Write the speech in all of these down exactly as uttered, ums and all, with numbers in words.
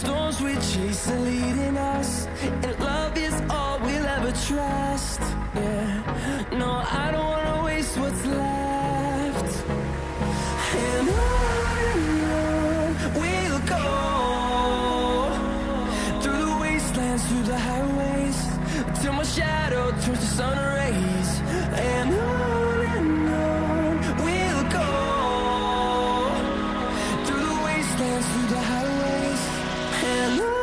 storms we chase are leading us, and love is all we'll ever trust. Yeah, no, I don't wanna waste what's left. And on and on we'll go, through the wastelands, through the highways, till my shadow turns to sun rays. And on and on we'll go, through the wastelands, through the highways, and on.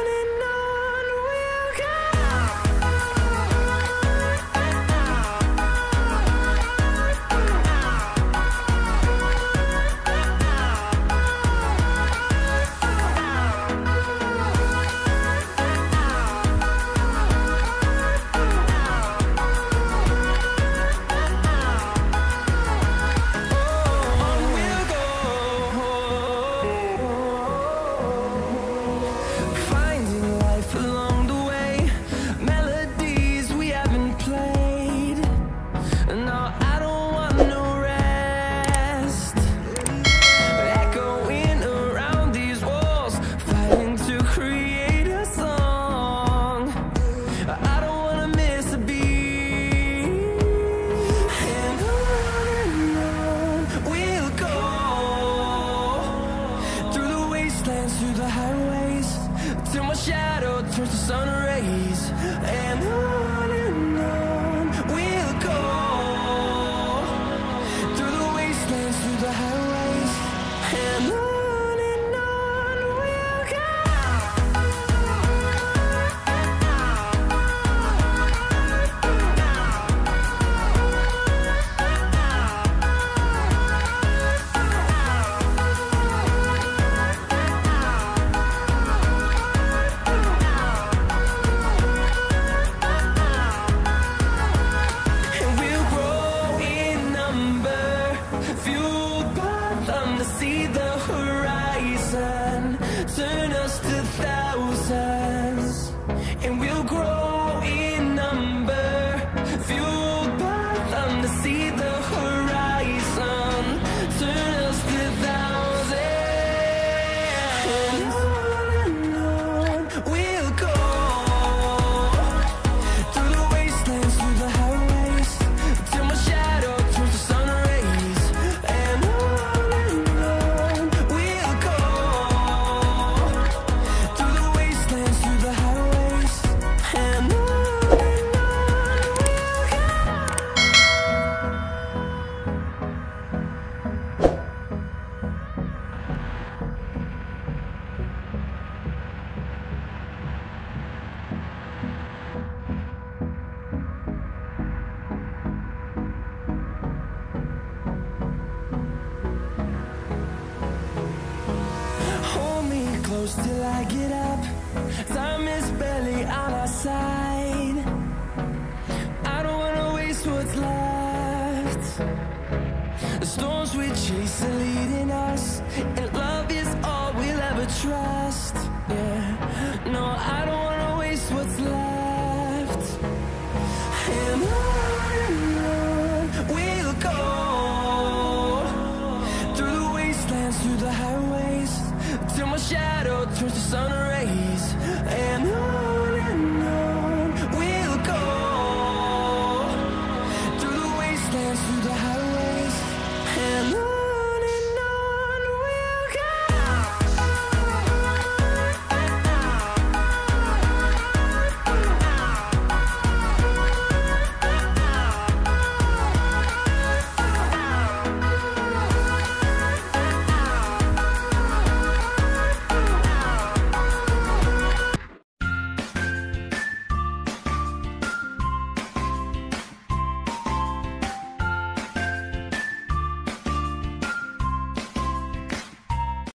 Through the highways, till my shadow turns to sun rays. And on and on we'll go, through the wastelands, through the highways, and on and on we'll go. See the horizon, turn us to thousands, and we'll grow in number, fueled by them. To see the horizon, turn us to thousands, and on and on we'll go, through the wastelands, through the highways, till my shadow turns to sun rays. And on close till I get up, time is barely on our side. I don't wanna waste what's left. The storms we chase are leading us, and love is all we'll ever trust. Yeah, no, I don't wanna waste what's left. And on and on we'll go, through the wastelands, through the highways, till my shadow turns to sun rays. And on